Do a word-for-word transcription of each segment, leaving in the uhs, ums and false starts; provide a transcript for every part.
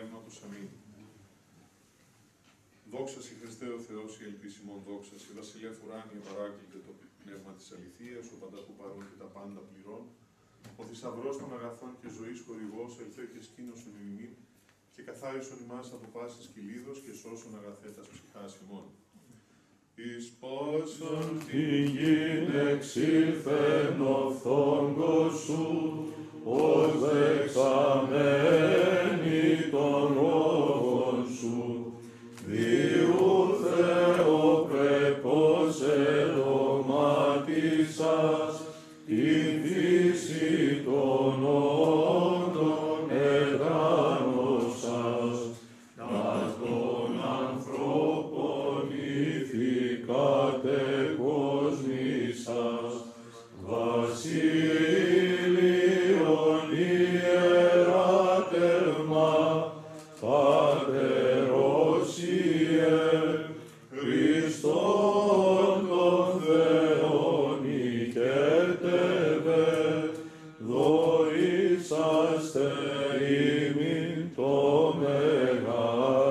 Πνεύματος. Αμήν. Δόξα σοι Χριστέ ο Θεός, η ελπίσιμον δόξα σοι, βασιλεύ ουράνιε παράκλητε το πνεύμα της αληθείας, ο πανταχού παρών και τα πάντα πληρών, ο θησαυρός των αγαθών και ζωής χορηγός, ελθέ και σκήνωσον ημίν, και καθάρισον ημάς από πάσης κυλίδος και σώσον αγαθέτας ψυχάς ημών. Εις πόσον τη γην εξήλθεν ο φθόγκος σου, ως δεξαμένη των λόγων σου, διού Θεοπρεπώς εδωμάτισας την φύση των όντων εγράνωσας, τας των ανθρώπων ηθικατεκοσμήσας, βασίλειον ιεράτευμα, Πατερός Ιε, Χριστόν τον Θεόν οικέτευε, δωρήσαστε ημίν το Μεγά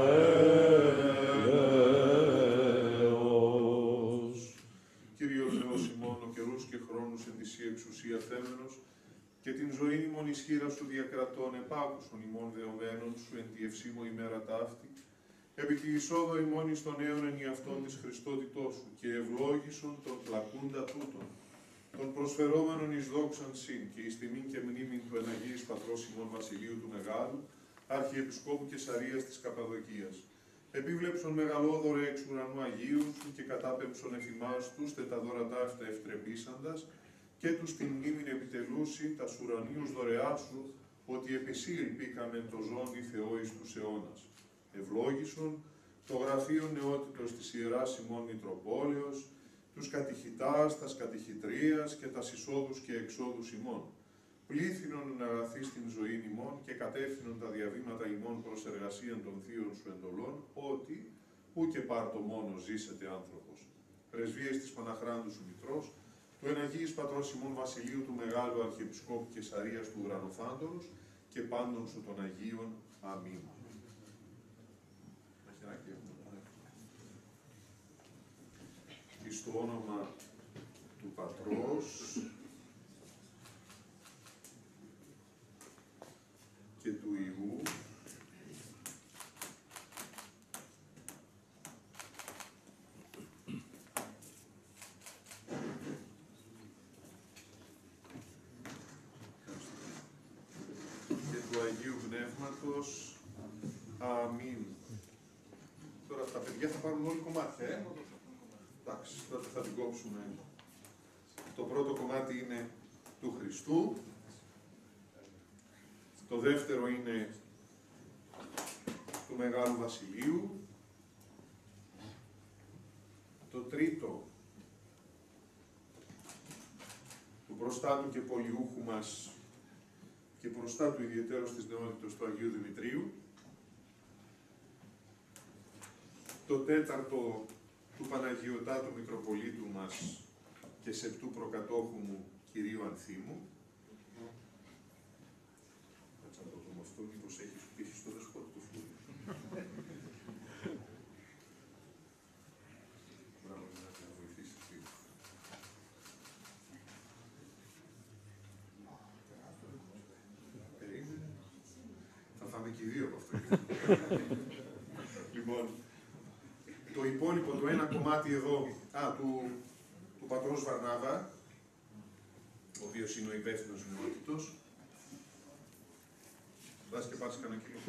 έλεος. Κύριε Θεός ημών, ο καιρούς και χρόνους εν τη Σύ εξουσία θέμενος, και την ζωή ημών ισχύρα σου διακρατών, επάκουσον ημών δεωμένων σου εν τη ευσύμω ημέρα ταύτη, επί τη εισόδο ημών εις των νέων εν αυτών της Χριστότητός σου, και ευλόγησον τον πλακούντα τούτον, των προσφερόμενων εις δόξαν συν, και εις τιμήν και μνήμην του εν Αγίης Πατρός ημών Βασιλείου του Μεγάλου, Αρχιεπισκόπου Καισαρίας της Καπαδοκίας. Επίβλεψον μεγαλόδωρε εξ ουρανού Αγίου σου, και κατάπεμψον εφημάς τους τε τα δώρα ταύτα ευτρεπίσαντας, και τους την μνήμην επιτελούσι τας ουρανίους δωρεάς σου, ότι επ' εσύ ελπίκαμεν το ζώνη Θεό εις τους αιώνας. Ευλόγησον το γραφείο νεότητος της Ιεράς ημών Μητροπόλεως, τους κατηχητάς, τας κατηχητρίας και τας εισόδους και εξόδους ημών. Πλήθυνον αγαθή στην ζωή ημών και κατεύθυνον τα διαβήματα ημών προς εργασίαν των θείων σου εντολών, ότι ου και πάρτο μόνο ζήσετε άνθρωπος. Πρεσβείες της Παναχράντου σου Μητρός, του εν Αγίης Πατρός ημών Βασιλείου του Μεγάλου Αρχιεπισκόπου Καισαρίας του Ουρανοφάντορος και πάντων σου των Αγίων. Αμήν. Εις το όνομα του Πατρός και του Υιού και του Αγίου Πνεύματος. Αμήν. Τώρα τα παιδιά θα πάρουν όλοι κομμάτια, ε? Εντάξει, τότε θα την κόψουμε. Το πρώτο κομμάτι είναι του Χριστού. Το δεύτερο είναι του Μεγάλου Βασιλείου. Το τρίτο του προστάτου και πολιούχου μας και προστάτου ιδιαιτέρως της νεότητος του Αγίου Δημητρίου. Το τέταρτο του Παναγιωτάτου Μητροπολίτου μας και σεπτού προκατόχου μου Κυρίου Ανθίμου. Κάτσα να το δούμε αυτό, μήπως έχει πίσει στο δεσπότη του φούρνου. Μπράβο, να βοηθήσει λίγο. Περίμενε. Θα φάμε και οι δύο από αυτό. Λοιπόν, το υπόλοιπο, το ένα κομμάτι εδώ, α, του, του πατρός Βαρνάβα, ο οποίος είναι ο υπεύθυνος νεότητος. Βάζει και πάρεις κανένα κιλό.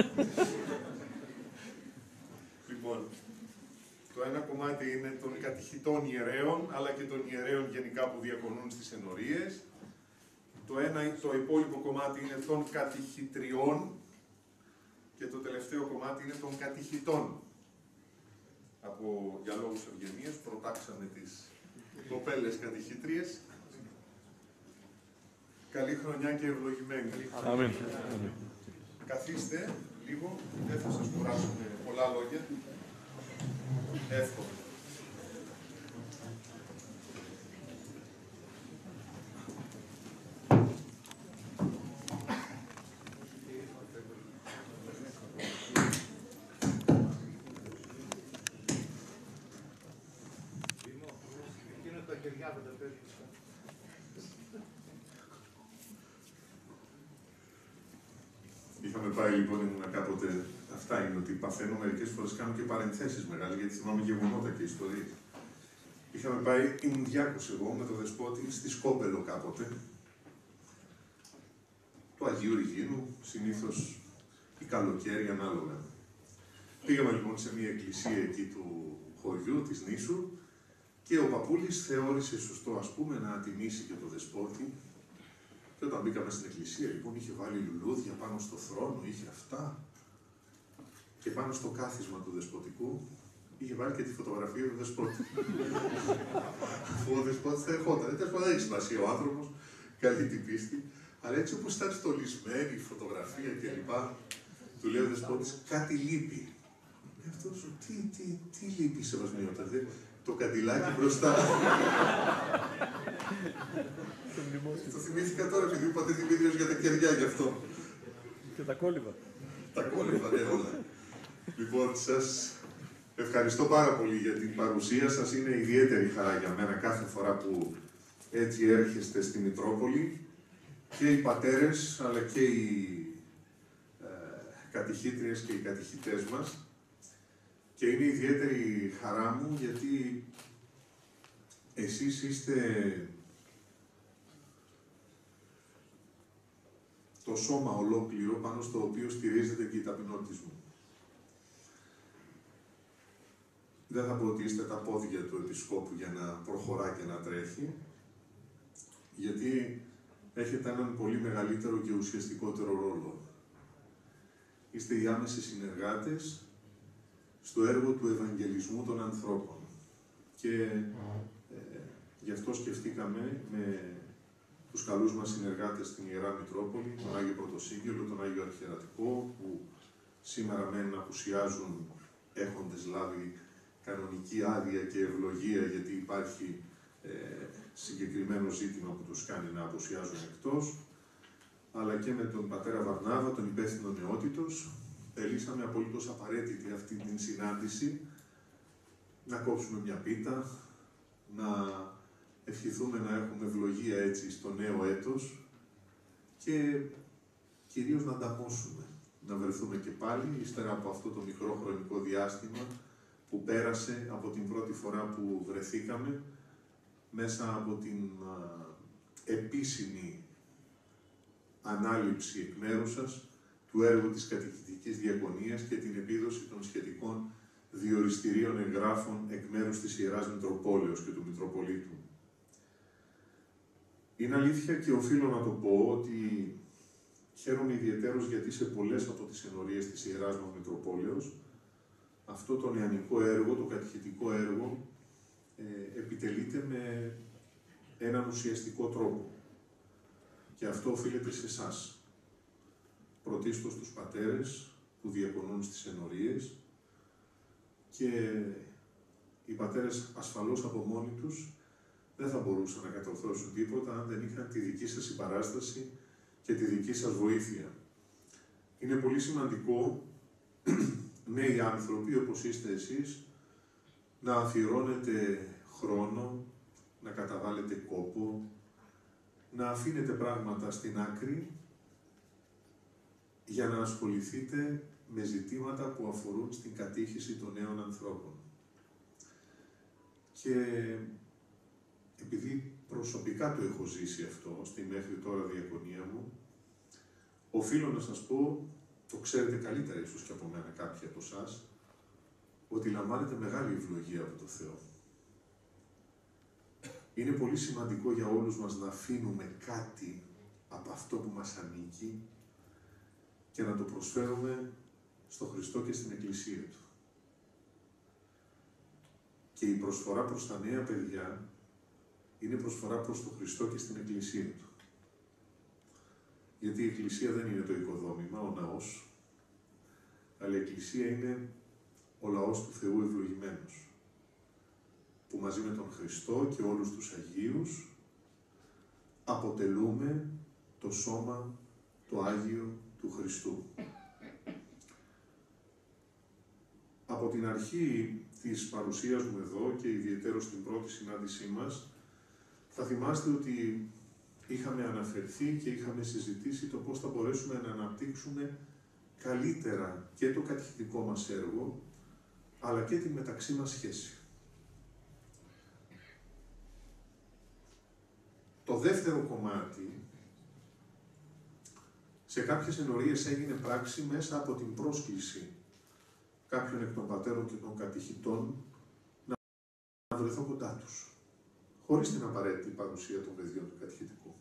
Λοιπόν, το ένα κομμάτι είναι των κατηχητών ιερέων, αλλά και των ιερέων γενικά που διακονούν στις ενορίες. Το, ένα, το υπόλοιπο κομμάτι είναι των κατηχητριών και το τελευταίο κομμάτι είναι των κατηχητών. Από, για λόγους ευγενίας, προτάξαμε τις κοπέλες κατηχητρίες. Καλή χρονιά και ευλογημένη. Αμήν. Καθίστε λίγο, δεν θα σας κουράσουμε πολλά λόγια. Εύκολα. παιδιά δεν τα παίρνουν. Είχαμε πάει λοιπόν, ήμουν κάποτε, αυτά είναι ότι παθαίνω μερικές φορές, κάνω και παρενθέσεις μεγάλες, γιατί θυμάμαι γεγονότα και ιστορίες. Είχαμε πάει, ήμουν διάκος εγώ με τον Δεσπότη στη Σκόπελο κάποτε, του Αγίου Ριγίνου, συνήθως η καλοκαίρι ανάλογα. Πήγαμε λοιπόν σε μια εκκλησία εκεί του χωριού, της νήσου, και ο παππούλης θεώρησε σωστό, ας πούμε, να τιμήσει και τον Δεσπότη. Και όταν μπήκαμε στην εκκλησία, λοιπόν, είχε βάλει λουλούδια πάνω στο θρόνο, είχε αυτά. Και πάνω στο κάθισμα του Δεσποτικού είχε βάλει και τη φωτογραφία του Δεσπότη. Αφού ο Δεσπότης θα ερχόταν. Δεν έχει σημασία ο άνθρωπος, καλή την πίστη. Αλλά έτσι όπως ήταν στολισμένη η φωτογραφία κλπ. Του λέει ο Δεσπότης, κάτι λείπει. Αυτό σου, τι, τι, τι λείπει, Σεβασμιότατε, το καντιλάκι μπροστά. Το θυμήθηκα τώρα, επειδή είπατε την βίντεο για τα κεριά γι' αυτό. Και τα κόλληβα. Τα κόλληβα, ναι, όλα. Λοιπόν, σας ευχαριστώ πάρα πολύ για την παρουσία σας. Είναι ιδιαίτερη χαρά για μένα κάθε φορά που έτσι έρχεστε στη Μητρόπολη. Και οι πατέρες, αλλά και οι ε, κατηχήτριες και οι κατηχητές μας. Και είναι ιδιαίτερη χαρά μου, γιατί εσείς είστε το σώμα ολόκληρο πάνω στο οποίο στηρίζεται και η ταπεινότης μου. Δεν θα πω ότι είστε τα πόδια του Επισκόπου για να προχωρά και να τρέχει, γιατί έχετε έναν πολύ μεγαλύτερο και ουσιαστικότερο ρόλο. Είστε οι άμεσοι συνεργάτες στο έργο του Ευαγγελισμού των ανθρώπων. Και ε, γι' αυτό σκεφτήκαμε με τους καλούς μας συνεργάτες στην Ιερά Μητρόπολη, τον Άγιο Πρωτοσύγγελο, τον Άγιο Αρχιερατικό, που σήμερα μεν απουσιάζουν έχοντες λάβει κανονική άδεια και ευλογία, γιατί υπάρχει ε, συγκεκριμένο ζήτημα που τους κάνει να απουσιάζουν εκτός, αλλά και με τον πατέρα Βαρνάβα, τον υπεύθυνο νεότητος, θελήσαμε απολύτως απαραίτητη αυτή την συνάντηση, να κόψουμε μια πίτα, να ευχηθούμε να έχουμε ευλογία έτσι στο νέο έτος και κυρίως να ανταμώσουμε, να βρεθούμε και πάλι, ύστερα από αυτό το μικρό χρονικό διάστημα που πέρασε από την πρώτη φορά που βρεθήκαμε, μέσα από την α, επίσημη ανάληψη εκ μέρους σας του έργου της κατηχητικής διακονίας και την επίδοση των σχετικών διοριστηρίων εγγράφων εκ μέρους της Ιεράς Μητροπόλεως και του Μητροπολίτου. Είναι αλήθεια και οφείλω να το πω ότι χαίρομαι ιδιαιτέρως, γιατί σε πολλές από τις ενορίες της Ιεράς μας Μητροπόλεως αυτό το νεανικό έργο, το κατηχητικό έργο, ε, επιτελείται με έναν ουσιαστικό τρόπο. Και αυτό οφείλεται σε εσάς. Πρωτίστως τους πατέρες που διακονούν στις ενορίες, και οι πατέρες ασφαλώς από μόνοι τους δεν θα μπορούσαν να κατορθώσουν τίποτα αν δεν είχαν τη δική σας συμπαράσταση και τη δική σας βοήθεια. Είναι πολύ σημαντικό νέοι άνθρωποι όπως είστε εσείς να αφιερώνετε χρόνο, να καταβάλλετε κόπο, να αφήνετε πράγματα στην άκρη για να ασχοληθείτε με ζητήματα που αφορούν στην κατήχηση των νέων ανθρώπων. Και επειδή προσωπικά το έχω ζήσει αυτό στη μέχρι τώρα διακονία μου, οφείλω να σας πω, το ξέρετε καλύτερα ίσως και από μένα κάποιοι από εσάς, ότι λαμβάνετε μεγάλη ευλογία από το Θεό. Είναι πολύ σημαντικό για όλους μας να αφήνουμε κάτι από αυτό που μας ανήκει και να το προσφέρουμε στο Χριστό και στην Εκκλησία Του. Και η προσφορά προς τα νέα παιδιά είναι προσφορά προς τον Χριστό και στην Εκκλησία Του. Γιατί η Εκκλησία δεν είναι το οικοδόμημα, ο ναός, αλλά η Εκκλησία είναι ο λαός του Θεού ευλογημένος, που μαζί με τον Χριστό και όλους τους Αγίους αποτελούμε το σώμα, το Άγιο του Χριστού. Από την αρχή της παρουσίας μου εδώ και ιδιαιτέρως στην πρώτη συνάντησή μας, Θα θυμάστε ότι είχαμε αναφερθεί και είχαμε συζητήσει το πώς θα μπορέσουμε να αναπτύξουμε καλύτερα και το κατηχητικό μας έργο, αλλά και τη μεταξύ μας σχέση. Το δεύτερο κομμάτι, σε κάποιες ενορίες έγινε πράξη μέσα από την πρόσκληση κάποιων εκ των πατέρων και των κατηχητών να βρεθώ κοντά τους, χωρίς την απαραίτητη παρουσία των παιδιών του κατηχητικού.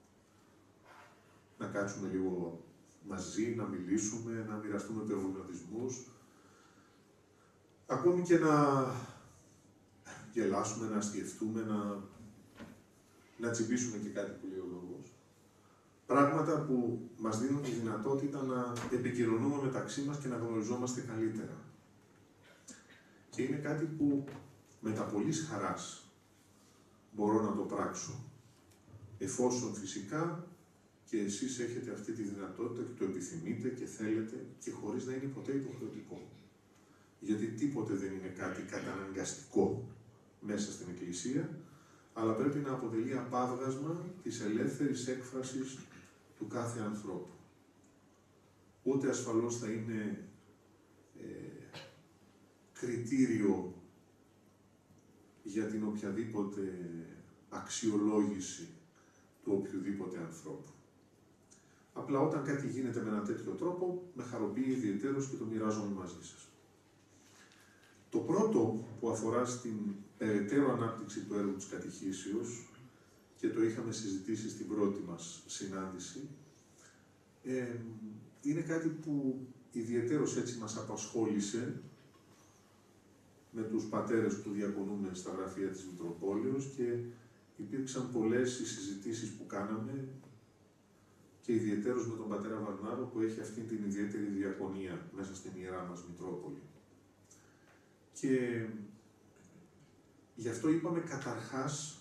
Να κάτσουμε λίγο μαζί, να μιλήσουμε, να μοιραστούμε περιβολισμούς, ακόμη και να γελάσουμε, να αστιευτούμε, να, να τσιμπήσουμε και κάτι που λέει ο λόγος. Πράγματα που μας δίνουν τη δυνατότητα να επικοινωνούμε μεταξύ μας και να γνωριζόμαστε καλύτερα. Και είναι κάτι που με τα πολλής χαράς μπορώ να το πράξω, εφόσον φυσικά και εσείς έχετε αυτή τη δυνατότητα και το επιθυμείτε και θέλετε και χωρίς να είναι ποτέ υποχρεωτικό. Γιατί τίποτε δεν είναι κάτι καταναγκαστικό μέσα στην Εκκλησία, αλλά πρέπει να αποτελεί απάβγασμα της ελεύθερης έκφρασης του κάθε ανθρώπου. Ούτε ασφαλώς θα είναι ε, κριτήριο για την οποιαδήποτε αξιολόγηση του οποιοδήποτε ανθρώπου. Απλά όταν κάτι γίνεται με ένα τέτοιο τρόπο, με χαροποιεί ιδιαιτέρως και το μοιράζομαι μαζί σας. Το πρώτο που αφορά στην περαιτέρω ανάπτυξη του έργου της κατηχήσεως, και το είχαμε συζητήσει στην πρώτη μας συνάντηση, ε, είναι κάτι που ιδιαιτέρως έτσι μας απασχόλησε με τους πατέρες που διακονούμε στα γραφεία της Μητροπόλεως και υπήρξαν πολλές οι συζητήσεις που κάναμε και ιδιαιτέρως με τον πατέρα Βαρνάρο που έχει αυτή την ιδιαίτερη διακονία μέσα στην Ιερά μας Μητρόπολη. Και γι' αυτό είπαμε καταρχάς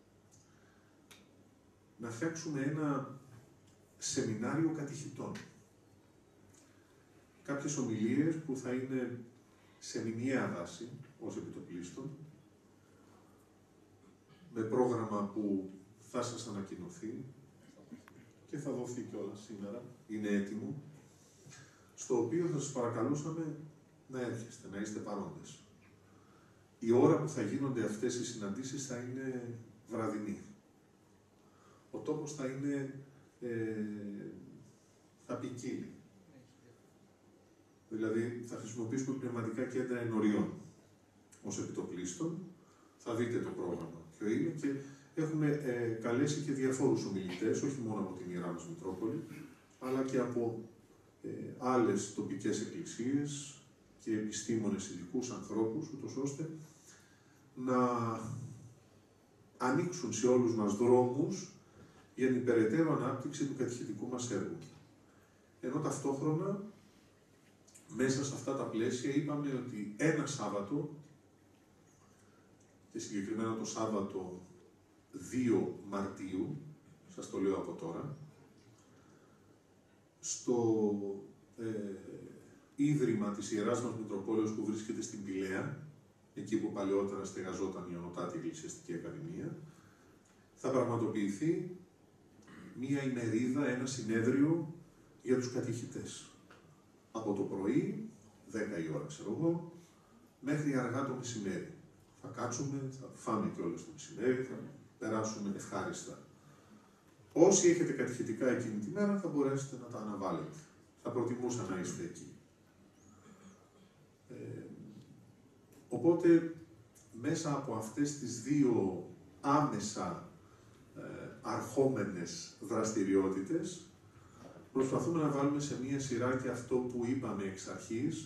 να φτιάξουμε ένα σεμινάριο κατηχητών. Κάποιες ομιλίες που θα είναι σε μηνιαία βάση, ως επιτοπλίστων, με πρόγραμμα που θα σας ανακοινωθεί και θα δοθεί κιόλας σήμερα, είναι έτοιμο, στο οποίο θα σας παρακαλούσαμε να έρχεστε, να είστε παρόντες. Η ώρα που θα γίνονται αυτές οι συναντήσεις θα είναι βραδινή. Ο τόπος θα είναι, ε, θα ποικίλει. Δηλαδή, θα χρησιμοποιήσουμε πνευματικά κέντρα ενωριών ως επιτοπλίστων. Θα δείτε το πρόγραμμα ποιο είναι και έχουμε ε, καλέσει και διαφόρους ομιλητές, όχι μόνο από την Ιερά μας Μητρόπολη, αλλά και από ε, άλλες τοπικές εκκλησίες και επιστήμονες ειδικούς ανθρώπους, ούτως ώστε να ανοίξουν σε όλους μας δρόμους για την περαιτέρω ανάπτυξη του κατηχητικού μας έργου. Ενώ ταυτόχρονα, μέσα σε αυτά τα πλαίσια είπαμε ότι ένα Σάββατο, και συγκεκριμένα το Σάββατο δύο Μαρτίου, σας το λέω από τώρα, στο ε, Ίδρυμα της Ιεράς μας Μητροπόλεως που βρίσκεται στην Πηλαία, εκεί που παλαιότερα στεγαζόταν η Ονοτάτη Εκκλησιαστική Ακαδημία, θα πραγματοποιηθεί μία ημερίδα, ένα συνέδριο για τους κατηχητές. Από το πρωί, δέκα η ώρα ξέρω εγώ, μέχρι αργά το μεσημέρι. Θα κάτσουμε, θα φάμε κιόλας το μεσημέρι, θα περάσουμε ευχάριστα. Όσοι έχετε κατηχητικά εκείνη τη μέρα θα μπορέσετε να τα αναβάλλετε. Θα προτιμούσα να είστε εκεί. Ε, οπότε, μέσα από αυτές τις δύο άμεσα ε, αρχόμενες δραστηριότητες, προσπαθούμε να βάλουμε σε μία σειρά και αυτό που είπαμε εξ αρχής,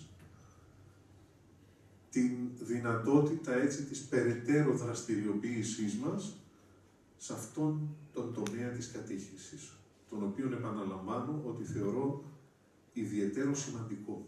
την δυνατότητα έτσι της περαιτέρω δραστηριοποίησής μας σε αυτόν τον τομέα της κατήχησης, τον οποίον επαναλαμβάνω ότι θεωρώ ιδιαίτερο σημαντικό.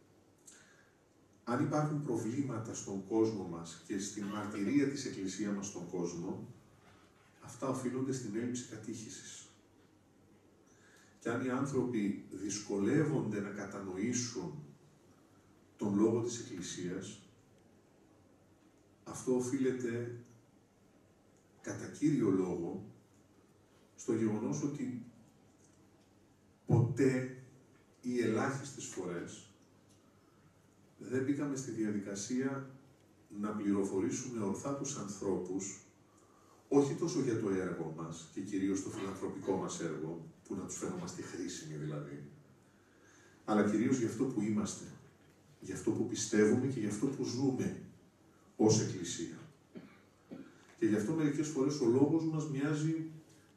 Αν υπάρχουν προβλήματα στον κόσμο μας και στην μαρτυρία της Εκκλησίας μας στον κόσμο, αυτά οφείλονται στην έλλειψη κατήχησης. Και αν οι άνθρωποι δυσκολεύονται να κατανοήσουν τον λόγο της Εκκλησίας, αυτό οφείλεται κατά κύριο λόγο στο γεγονός ότι ποτέ ή ελάχιστες φορές δεν μπήκαμε στη διαδικασία να πληροφορήσουμε ορθά τους ανθρώπους, όχι τόσο για το έργο μας και κυρίως το φιλανθρωπικό μας έργο, που να τους φαίνομαστε χρήσιμοι δηλαδή, αλλά κυρίως για αυτό που είμαστε, για αυτό που πιστεύουμε και για αυτό που ζούμε ως Εκκλησία. Και γι' αυτό μερικές φορές ο λόγος μας μοιάζει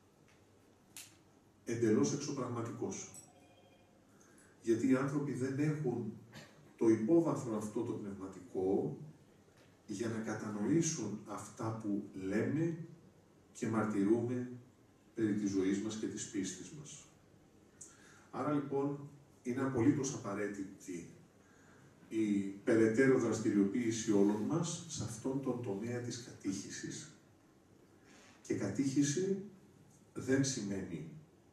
εντελώς εξωπραγματικός. Γιατί οι άνθρωποι δεν έχουν το υπόβαθρο αυτό το πνευματικό για να κατανοήσουν αυτά που λέμε και μαρτυρούμε περί της ζωής μας και της πίστης μας. Άρα λοιπόν είναι απολύτως απαραίτητη η περαιτέρω δραστηριοποίηση όλων μας σε αυτόν τον τομέα της κατήχησης. Και κατήχηση δεν σημαίνει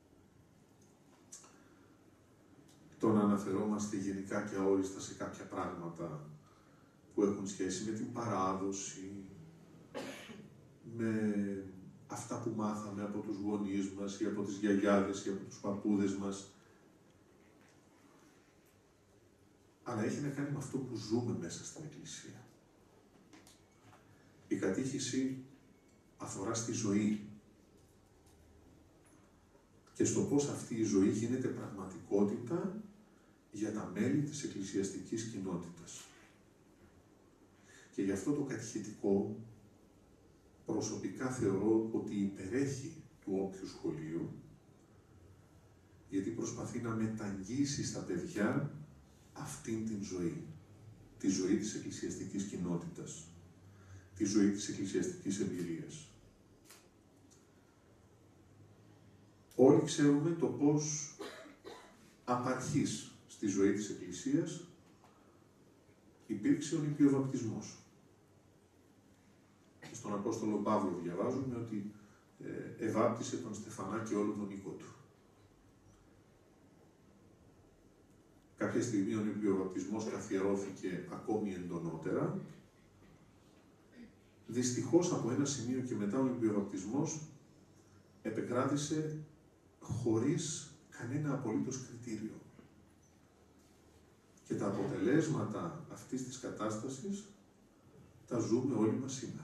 το να αναφερόμαστε γενικά και αόριστα σε κάποια πράγματα που έχουν σχέση με την παράδοση, με αυτά που μάθαμε από τους γονείς μας ή από τις γιαγιάδες ή από τους παππούδες μας. Αλλά έχει να κάνει με αυτό που ζούμε μέσα στην Εκκλησία. Η κατήχηση αφορά στη ζωή και στο πώς αυτή η ζωή γίνεται πραγματικότητα για τα μέλη της εκκλησιαστικής κοινότητας. Και γι' αυτό το κατηχητικό προσωπικά θεωρώ ότι υπερέχει του όποιου σχολείου, γιατί προσπαθεί να μεταγγίσει στα παιδιά αυτήν την ζωή, τη ζωή της εκκλησιαστικής κοινότητας, τη ζωή της εκκλησιαστικής εμπειρίας. Όλοι ξέρουμε το πώς απαρχής στη ζωή της Εκκλησίας υπήρξε ο νηπιοβαπτισμός. Στον Απόστολο Παύλο διαβάζουμε ότι ε, εβάπτισε τον Στεφανά και όλο τον οίκο του. Κάποια στιγμή ο νηπιοβαπτισμός καθιερώθηκε ακόμη εντονότερα. Δυστυχώς από ένα σημείο και μετά ο νηπιοβαπτισμός επεκράτησε χωρίς κανένα απολύτως κριτήριο. Και τα αποτελέσματα αυτής της κατάστασης τα ζούμε όλοι μας σήμερα.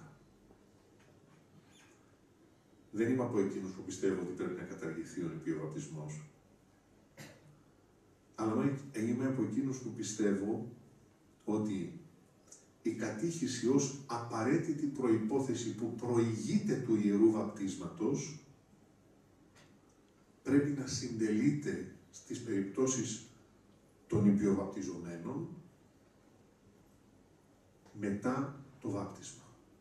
Δεν είμαι από εκείνους που πιστεύω ότι πρέπει να καταργηθεί ο νηπιοβαπτισμός. Αλλά είμαι από εκείνους που πιστεύω ότι η κατήχηση ως απαραίτητη προϋπόθεση που προηγείται του Ιερού Βαπτίσματος πρέπει να συντελείται στις περιπτώσεις των νηπιοβαπτιζομένων μετά το βάπτισμα.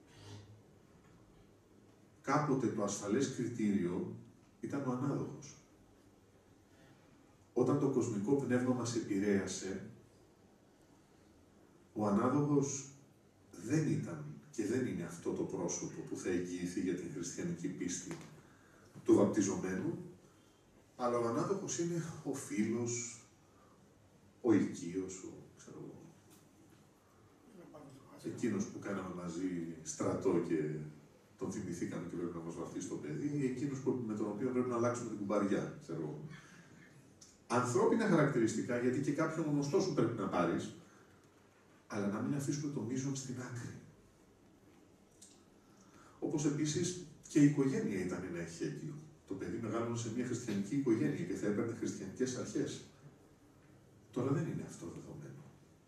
Κάποτε το ασφαλές κριτήριο ήταν ο ανάδοχος. Όταν το κοσμικό πνεύμα μας επηρέασε, ο ανάδοχος δεν ήταν και δεν είναι αυτό το πρόσωπο που θα εγγυηθεί για την χριστιανική πίστη του βαπτιζομένου, αλλά ο ανάδοχος είναι ο φίλος, ο οικείος, ο, ξέρω εγώ, εκείνος που κάναμε μαζί στρατό και τον θυμηθήκαμε και πρέπει να μας βαφτίσει το παιδί, ή εκείνος που, με τον οποίο πρέπει να αλλάξουμε την κουμπαριά, ξέρω εγώ. Ανθρώπινα χαρακτηριστικά, γιατί και κάποιον γνωστό σου πρέπει να πάρεις, αλλά να μην αφήσουμε το μείζον στην άκρη. Όπως επίσης και η οικογένεια ήταν ένα εχέγγυο. Το παιδί μεγάλωνε σε μια χριστιανική οικογένεια και θα έπαιρνε χριστιανικές αρχές. Τώρα δεν είναι αυτό δεδομένο.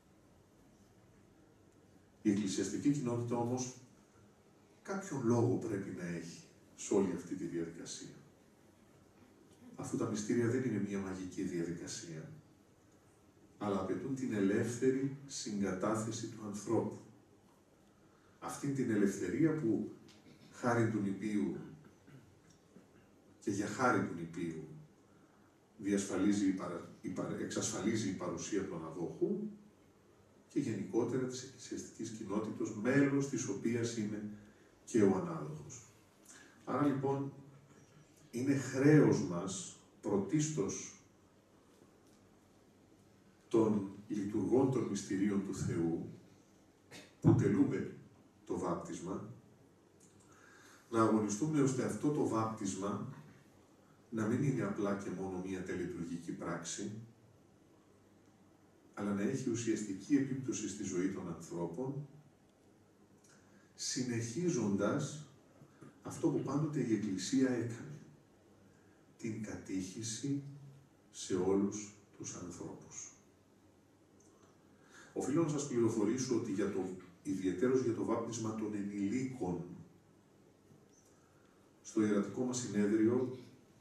Η εκκλησιαστική κοινότητα όμως κάποιον λόγο πρέπει να έχει σε όλη αυτή τη διαδικασία. Αφού τα μυστήρια δεν είναι μια μαγική διαδικασία, αλλά απαιτούν την ελεύθερη συγκατάθεση του ανθρώπου. Αυτή την ελευθερία που χάρη του νηπίου και για χάρη του νηπίου διασφαλίζει, η παρα, η παρα, εξασφαλίζει η παρουσία του αναδόχου και γενικότερα της εκκλησιαστικής κοινότητας, μέλος της οποίας είναι και ο ανάδοχος. Άρα λοιπόν, είναι χρέος μας πρωτίστως των λειτουργών των μυστηρίων του Θεού, που τελούμε το βάπτισμα, να αγωνιστούμε ώστε αυτό το βάπτισμα να μην είναι απλά και μόνο μία τελετουργική πράξη, αλλά να έχει ουσιαστική επίπτωση στη ζωή των ανθρώπων, συνεχίζοντας αυτό που πάντοτε η Εκκλησία έκανε, την κατήχηση σε όλους τους ανθρώπους. Οφείλω να σας πληροφορήσω ότι για το, ιδιαιτέρως για το βάπτισμα των ενηλίκων, στο ιερατικό μας συνέδριο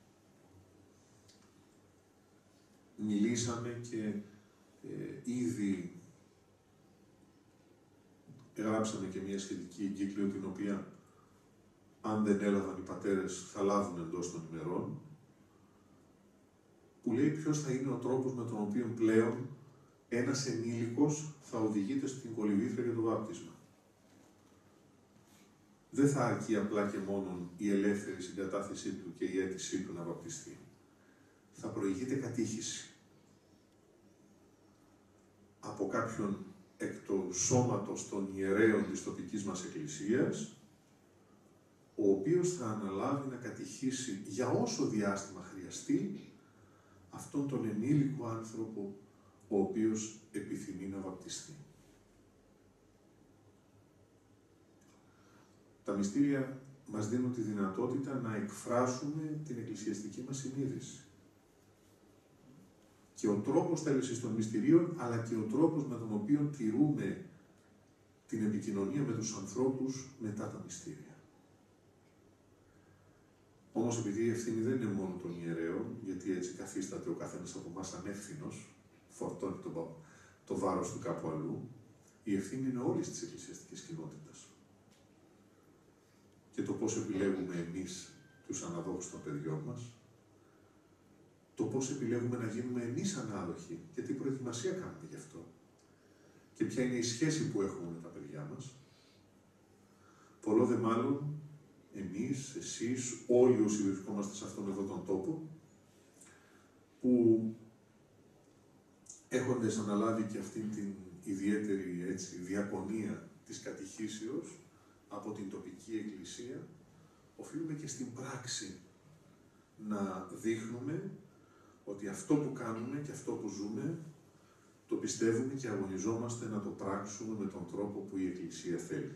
μιλήσαμε και ε, ήδη γράψαμε και μια σχετική εγκύκλιο, την οποία αν δεν έλαβαν οι πατέρες θα λάβουν εντός των ημερών, που λέει ποιος θα είναι ο τρόπος με τον οποίο πλέον ένας ενήλικος θα οδηγείται στην κολυμβήθρα για το βάπτισμα. Δεν θα αρκεί απλά και μόνο η ελεύθερη συγκατάθεσή του και η αίτησή του να βαπτιστεί. Θα προηγείται κατήχηση από κάποιον εκ του σώματος των ιερέων της τοπικής μας εκκλησίας, ο οποίος θα αναλάβει να κατηχήσει για όσο διάστημα χρειαστεί αυτόν τον ενήλικο άνθρωπο ο οποίος επιθυμεί να βαπτιστεί. Τα μυστήρια μας δίνουν τη δυνατότητα να εκφράσουμε την εκκλησιαστική μας συνείδηση. Και ο τρόπος τέλεσης των μυστηρίων, αλλά και ο τρόπος με τον οποίο τηρούμε την επικοινωνία με τους ανθρώπους μετά τα μυστήρια. Όμως, επειδή η ευθύνη δεν είναι μόνο των ιερέων, γιατί έτσι καθίσταται ο καθένας από εμάς ανεύθυνος, φορτώνει το, το βάρος του κάπου αλλού, η ευθύνη είναι όλης της εκκλησιαστικής κοινότητας. Και το πώς επιλέγουμε εμείς τους αναδόχους των παιδιών μας, το πώς επιλέγουμε να γίνουμε εμείς ανάδοχοι και τι προετοιμασία κάνουμε γι' αυτό. Και ποια είναι η σχέση που έχουμε με τα παιδιά μας. Πολλό δε μάλλον, εμείς, εσείς, όλοι όσοι βρισκόμαστε σε αυτόν εδώ τον τόπο, που έχοντας αναλάβει και αυτήν την ιδιαίτερη έτσι, διακονία της κατηχήσεως από την τοπική εκκλησία, οφείλουμε και στην πράξη να δείχνουμε ότι αυτό που κάνουμε και αυτό που ζούμε, το πιστεύουμε και αγωνιζόμαστε να το πράξουμε με τον τρόπο που η Εκκλησία θέλει.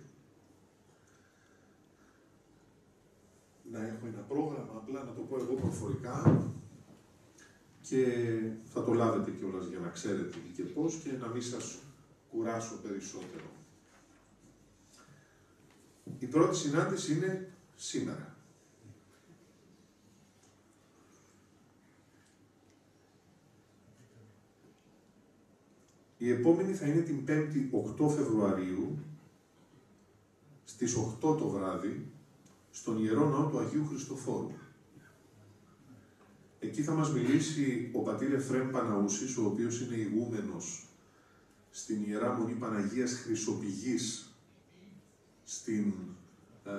Να έχω ένα πρόγραμμα, απλά να το πω εγώ προφορικά, και θα το λάβετε κιόλας για να ξέρετε τι και πώς και να μην σας κουράσω περισσότερο. Η πρώτη συνάντηση είναι σήμερα. Η επόμενη θα είναι την πέμπτη οκτώ Φεβρουαρίου, στις οκτώ το βράδυ, στον Ιερό Ναό του Αγίου Χριστοφόρου. Εκεί θα μας μιλήσει ο πατήρ Εφραίμ Παναούσης, ο οποίος είναι ηγούμενος στην Ιερά Μονή Παναγίας Χρυσοπηγής στην, ε,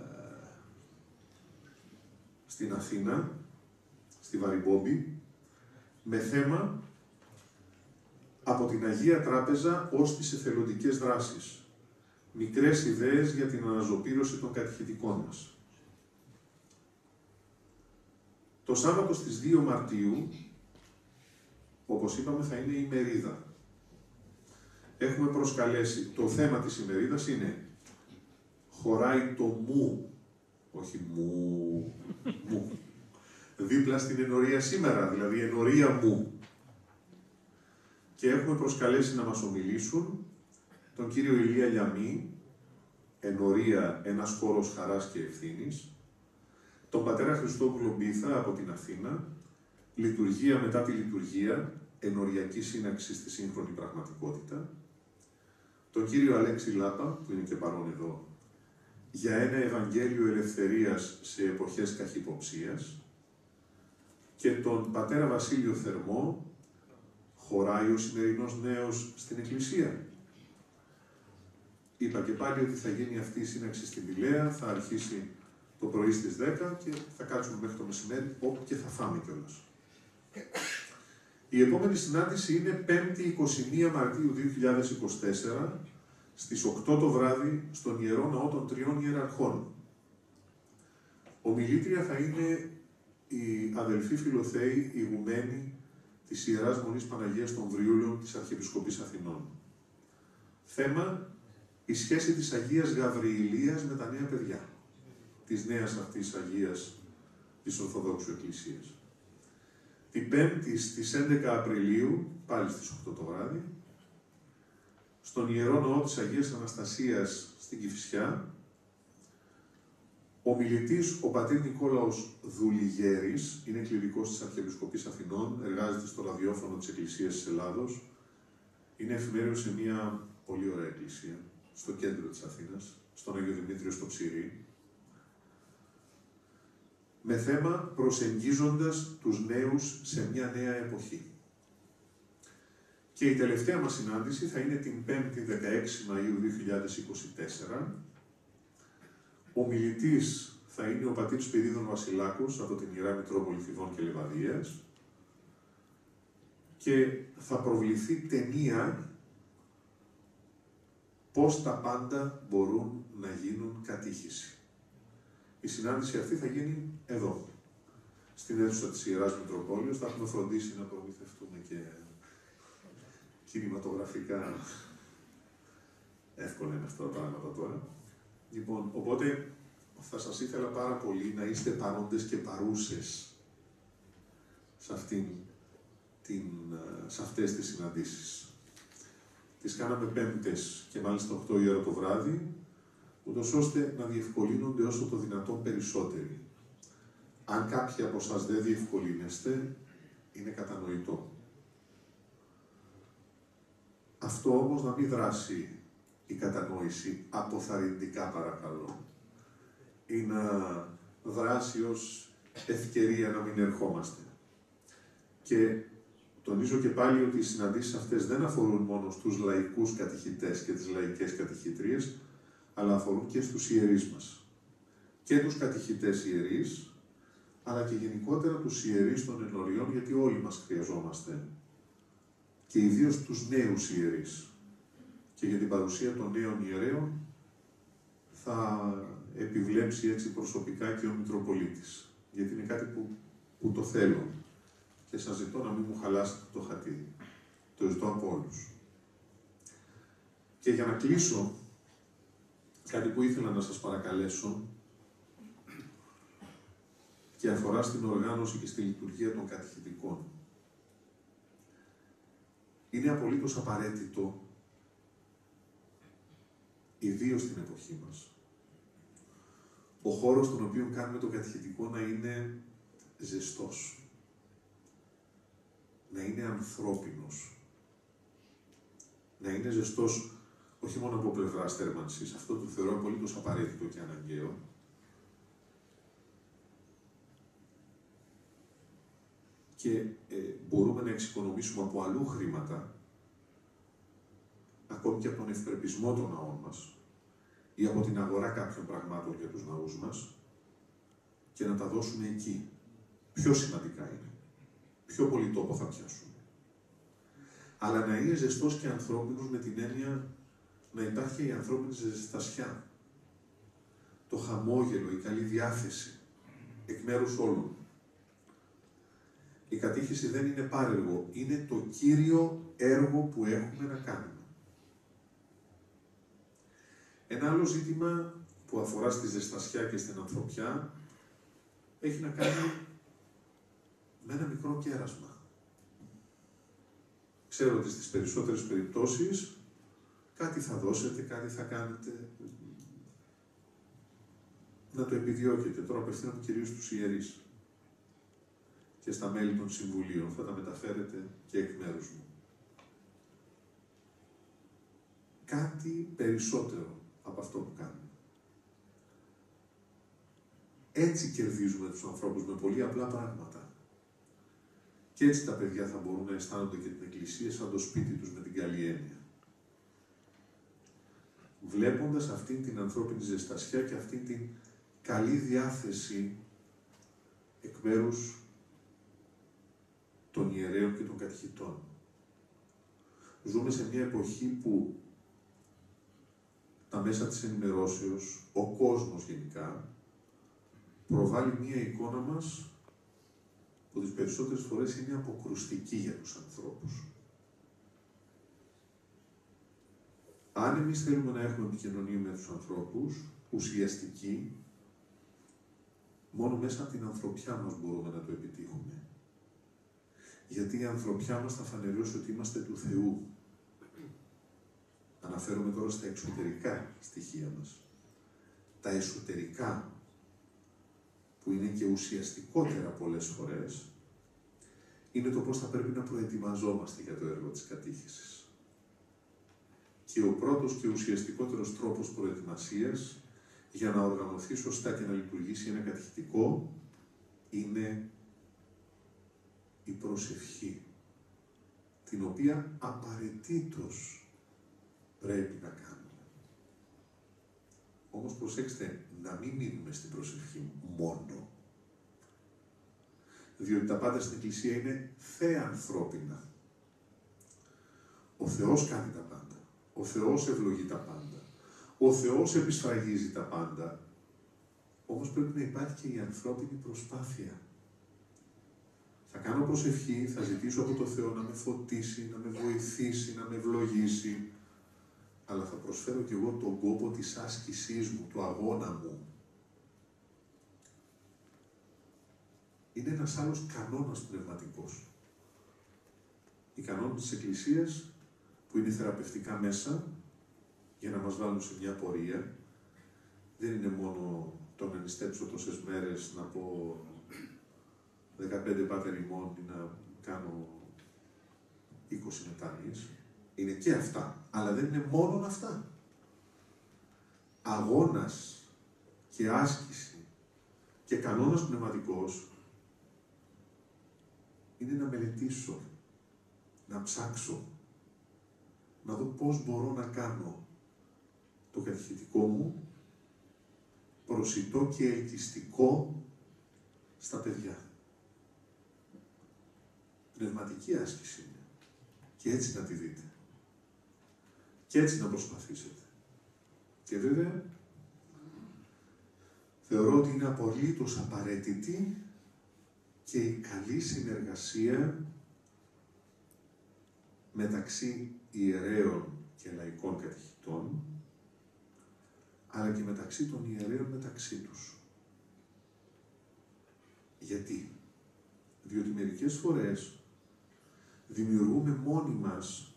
στην Αθήνα, στη Βαρυμπόμπη, με θέμα από την Αγία Τράπεζα ως τις εθελοντικές δράσεις. Μικρές ιδέες για την αναζωπήρωση των κατηχητικών μας. Το Σάββατο στις δύο Μαρτίου, όπως είπαμε, θα είναι η ημερίδα. Έχουμε προσκαλέσει, το θέμα της ημερίδας είναι χωράει το μου, όχι μου, μου, δίπλα στην ενορία σήμερα, δηλαδή ενορία μου. Και έχουμε προσκαλέσει να μας ομιλήσουν τον κύριο Ηλία Λιαμή, ενορία ένας χώρος χαράς και ευθύνης, τον πατέρα Χριστόπουλο Μπίθα από την Αθήνα, λειτουργία μετά τη λειτουργία, ενοριακή σύναξη στη σύγχρονη πραγματικότητα, τον κύριο Αλέξη Λάπα, που είναι και παρόν εδώ, για ένα Ευαγγέλιο ελευθερίας σε εποχές καχυποψίας, και τον πατέρα Βασίλειο Θερμό, χωράει ο σημερινός νέος στην Εκκλησία. Είπα και πάλι ότι θα γίνει αυτή η σύναξη στην Πηλαία, θα αρχίσει το πρωί στις δέκα και θα κάτσουμε μέχρι το μεσημέρι, όπου και θα φάμε κιόλας. Η επόμενη συνάντηση είναι πέμπτη εικοστή πρώτη Μαρτίου δύο χιλιάδες είκοσι τέσσερα, στις οκτώ το βράδυ, στον Ιερό Ναό των Τριών Ιεραρχών. Ομιλήτρια θα είναι η αδελφή Φιλοθέη, ηγουμένη της Ιεράς Μονής Παναγίας των Βριούλων της Αρχιεπισκοπής Αθηνών. Θέμα, η σχέση της Αγίας Γαβριηλίας με τα νέα παιδιά, της νέας αυτής Αγίας της Ορθοδόξου Εκκλησίας. Την Πέμπτη στις έντεκα Απριλίου, πάλι στις οκτώ το βράδυ, στον Ιερό Ναό της Αγίας Αναστασίας στην Κηφισιά, ο μιλητής, ο πατήρ Νικόλαος Δουλιγέρης, είναι κληρικός της Αρχιεπισκοπής Αθηνών, εργάζεται στο ραδιόφωνο της Εκκλησίας της Ελλάδος, είναι εφημέριος σε μια πολύ ωραία εκκλησία, στο κέντρο της Αθήνας, στον Άγιο Δημήτριο στο Ψηρή, με θέμα προσεγγίζοντας τους νέους σε μια νέα εποχή. Και η τελευταία μας συνάντηση θα είναι την Πέμπτη δεκαέξι Μαΐου δύο χιλιάδες είκοσι τέσσερα. Ο μιλητής θα είναι ο πατήρ Σπυρίδων Βασιλάκος από την Ιερά Μητρόπολη Θηβών και Λιβαδίας και θα προβληθεί ταινία πώς τα πάντα μπορούν να γίνουν κατήχηση. Η συνάντηση αυτή θα γίνει εδώ, στην αίθουσα της Ιεράς Μητροπόλεως. Θα έχουμε φροντίσει να προμηθευτούμε και κινηματογραφικά. Εύκολα είναι αυτά τα πράγματα τώρα. Λοιπόν, οπότε θα σας ήθελα πάρα πολύ να είστε παρόντες και παρούσες σε, αυτήν, την, σε αυτές τις συναντήσεις. Τις κάναμε πέμπτες και μάλιστα οκτώ η ώρα το βράδυ, ούτως ώστε να διευκολύνονται όσο το δυνατόν περισσότεροι. Αν κάποιοι από εσάς δεν διευκολύνεστε, είναι κατανοητό. Αυτό όμως να μην δράσει η κατανόηση αποθαρρυντικά, παρακαλώ, ή να δράσει ως ευκαιρία να μην ερχόμαστε. Και τονίζω και πάλι ότι οι συναντήσεις αυτές δεν αφορούν μόνο στους λαϊκούς κατηχητές και τις λαϊκές κατηχητρίες, αλλά αφορούν και στους ιερείς μας. Και τους κατηχητές ιερείς, αλλά και γενικότερα τους ιερείς των ενωριών, γιατί όλοι μας χρειαζόμαστε. Και ιδίως τους νέους ιερείς. Και για την παρουσία των νέων ιερέων θα επιβλέψει έτσι προσωπικά και ο Μητροπολίτης. Γιατί είναι κάτι που, που το θέλω. Και σας ζητώ να μην μου χαλάσετε το χατήρι. Το ζητώ από όλους. Και για να κλείσω, κάτι που ήθελα να σας παρακαλέσω και αφορά στην οργάνωση και στη λειτουργία των κατηχητικών. Είναι απολύτως απαραίτητο, ιδίως στην εποχή μας, ο χώρος στον οποίο κάνουμε το κατηχητικό να είναι ζεστός, να είναι ανθρώπινος, να είναι ζεστός όχι μόνο από πλευράς θέρμανσης, αυτό το θεωρώ απολύτως απαραίτητο και αναγκαίο, και ε, μπορούμε να εξοικονομήσουμε από αλλού χρήματα, ακόμη και από τον ευπερπισμό των ναών μας ή από την αγορά κάποιων πραγμάτων για τους ναούς μας και να τα δώσουμε εκεί. Πιο σημαντικά είναι. Πιο πολύ τόπο θα πιάσουμε. Αλλά να είναι ζεστός και ανθρώπινος με την έννοια να υπάρχει η ανθρώπινη ζεστασιά, το χαμόγελο, η καλή διάθεση εκ μέρους όλων. Η κατήχηση δεν είναι πάρεργο, είναι το κύριο έργο που έχουμε να κάνουμε. Ένα άλλο ζήτημα που αφορά στη ζεστασιά και στην ανθρωπιά έχει να κάνει με ένα μικρό κέρασμα. Ξέρω ότι στις περισσότερες περιπτώσεις κάτι θα δώσετε, κάτι θα κάνετε, να το επιδιώκετε. Τώρα απευθύνομαι κυρίως στους ιερείς και στα μέλη των συμβουλίων. Θα τα μεταφέρετε και εκ μέρους μου. Κάτι περισσότερο από αυτό που κάνουμε. Έτσι κερδίζουμε τους ανθρώπους με πολύ απλά πράγματα. Και έτσι τα παιδιά θα μπορούν να αισθάνονται και την Εκκλησία σαν το σπίτι τους με την καλή έννοια. Βλέποντας αυτήν την ανθρώπινη ζεστασιά και αυτήν την καλή διάθεση εκ μέρους των ιερέων και των κατηχητών. Ζούμε σε μια εποχή που τα μέσα της ενημερώσεως, ο κόσμος γενικά, προβάλλει μία εικόνα μας που τις περισσότερες φορές είναι αποκρουστική για τους ανθρώπους. Αν εμείς θέλουμε να έχουμε επικοινωνία με τους ανθρώπους, ουσιαστική, μόνο μέσα από την ανθρωπιά μας μπορούμε να το επιτύχουμε. Γιατί η ανθρωπιά μας θα φανερώσει ότι είμαστε του Θεού. Αναφέρομαι τώρα στα εξωτερικά στοιχεία μας. Τα εσωτερικά, που είναι και ουσιαστικότερα πολλές φορές, είναι το πώς θα πρέπει να προετοιμαζόμαστε για το έργο της κατήχησης. Και ο πρώτος και ουσιαστικότερος τρόπος προετοιμασίας για να οργανωθεί σωστά και να λειτουργήσει ένα κατηχητικό είναι η προσευχή, την οποία απαραίτητος πρέπει να κάνουμε. Όμως προσέξτε, να μην μείνουμε στην προσευχή μόνο. Διότι τα πάντα στην Εκκλησία είναι θεανθρώπινα. Ο Θεός κάνει τα πάντα. Ο Θεός ευλογεί τα πάντα. Ο Θεός επισφραγίζει τα πάντα. Όμως πρέπει να υπάρχει και η ανθρώπινη προσπάθεια. Θα κάνω προσευχή, θα ζητήσω από το Θεό να με φωτίσει, να με βοηθήσει, να με ευλογήσει, αλλά θα προσφέρω κι εγώ τον κόπο της άσκησής μου, του αγώνα μου. Είναι ένας άλλος κανόνας πνευματικός. Οι κανόνες της Εκκλησίας, που είναι θεραπευτικά μέσα, για να μας βάλουν σε μια πορεία, δεν είναι μόνο το να νηστέψω τόσες μέρες, να πω δεκαπέντε πάτερ ημών ή να κάνω είκοσι μετάνοιες. Είναι και αυτά, αλλά δεν είναι μόνο αυτά. Αγώνας και άσκηση και κανόνας πνευματικός είναι να μελετήσω, να ψάξω, να δω πώς μπορώ να κάνω το κατηχητικό μου προσιτό και ελκυστικό στα παιδιά. Πνευματική άσκηση είναι. Και έτσι να τη δείτε. Και έτσι να προσπαθήσετε. Και βέβαια, θεωρώ ότι είναι απολύτως απαραίτητη και η καλή συνεργασία μεταξύ ιερέων και λαϊκών κατηχητών, αλλά και μεταξύ των ιερέων μεταξύ τους. Γιατί? Διότι μερικές φορές δημιουργούμε μόνοι μας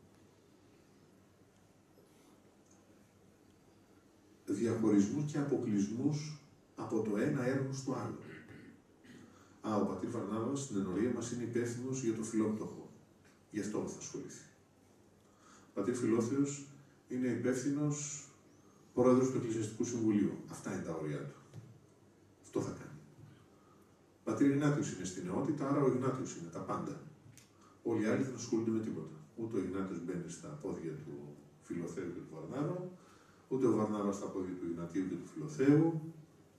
διαχωρισμούς και αποκλεισμούς από το ένα έργο στο άλλο. Α, ο πατήρ Βαρνάβας στην ενορία μας είναι υπεύθυνος για το φιλόπτωχο. Γι' αυτό θα ασχοληθεί. Ο πατήρ Φιλόθεος είναι υπεύθυνος πρόεδρος του Εκκλησιαστικού Συμβουλίου. Αυτά είναι τα όρια του. Αυτό θα κάνει. Ο πατήρ Ιγνάτιος είναι στην νεότητα, άρα ο Ιγνάτιος είναι τα πάντα. Όλοι οι άλλοι δεν ασχολούνται με τίποτα. Ούτε ο Ιγνάτιος μπαίνει στα πόδια του Φιλοθέου και του Βαρνάβα, ούτε ο Βαρνάβας στα πόδια του Ιγνατίου και του Φιλοθέου.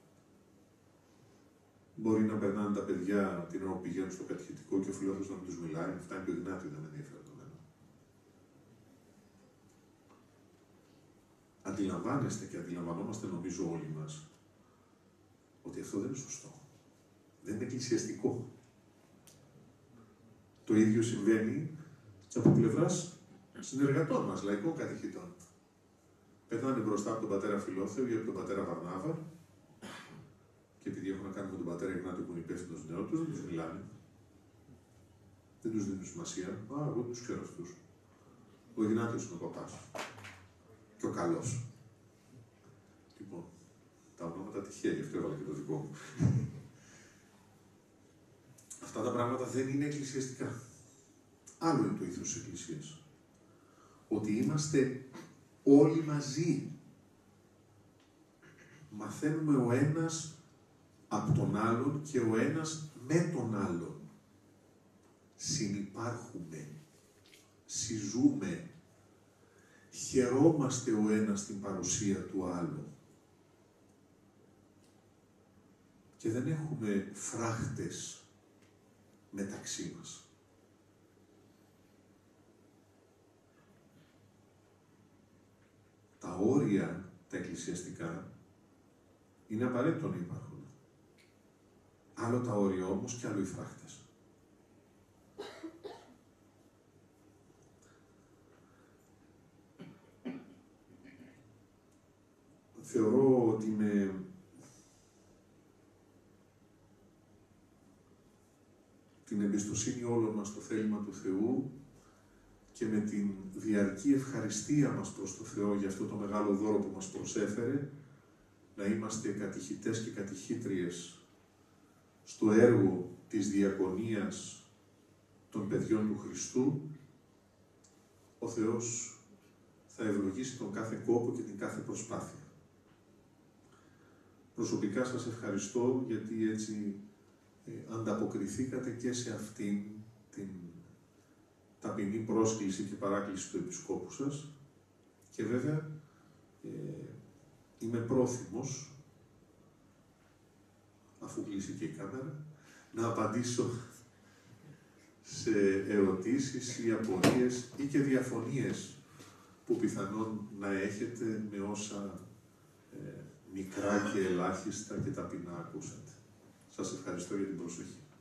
Μπορεί να περνάνε τα παιδιά την ώρα που πηγαίνουν στο κατηχητικό και ο Φιλόθεος να μην τους μιλάει. Αυτά είναι το Ιγνάτιο, δεν με ενδιαφέρει το μένα. Αντιλαμβάνεστε και αντιλαμβανόμαστε, νομίζω όλοι μας, ότι αυτό δεν είναι σωστό. Δεν είναι εκκλησιαστικό. Το ίδιο συμβαίνει και από πλευράς συνεργατών μας, λαϊκών κατηχητών. Περνάνε μπροστά από τον πατέρα Φιλόθεο ή από τον πατέρα Βαρνάβα, και επειδή έχουν να κάνουν με τον πατέρα Ιγνάτιο που είναι υπεύθυνος νέο τους, δεν τους μιλάνε. Δεν τους δίνουν σημασία. Α, εγώ τους ξέρω αυτούς. Ο Ιγνάτιος είναι ο παπάς. Και ο καλός. Λοιπόν, τα ονόματα τυχαία, γι' αυτό έβαλα και το δικό μου. Αυτά τα πράγματα δεν είναι εκκλησιαστικά. Άλλο είναι το ήθος της Εκκλησίας. Ότι είμαστε όλοι μαζί. Μαθαίνουμε ο ένας από τον άλλον και ο ένας με τον άλλον. Συνυπάρχουμε, συζούμε, χαιρόμαστε ο ένας την παρουσία του άλλου. Και δεν έχουμε φράχτες μεταξύ μας. Τα όρια, τα εκκλησιαστικά, είναι απαραίτητο να υπάρχουν. άλλο τα όρια όμως και άλλο οι φράχτες. Θεωρώ ότι με την εμπιστοσύνη όλων μας στο θέλημα του Θεού και με την διαρκή ευχαριστία μας προς το Θεό για αυτό το μεγάλο δώρο που μας προσέφερε, να είμαστε κατηχητές και κατηχήτριες στο έργο της διακονίας των παιδιών του Χριστού, ο Θεός θα ευλογήσει τον κάθε κόπο και την κάθε προσπάθεια. Προσωπικά σας ευχαριστώ γιατί έτσι ε, ανταποκριθήκατε και σε αυτήν την ταπεινή πρόσκληση και παράκληση του Επισκόπου σας και βέβαια ε, είμαι πρόθυμος, αφού κλείσει και η κάμερα, να απαντήσω σε ερωτήσεις ή απορίες ή και διαφωνίες που πιθανόν να έχετε με όσα ε, μικρά και ελάχιστα και ταπεινά ακούσατε. Σας ευχαριστώ για την προσοχή.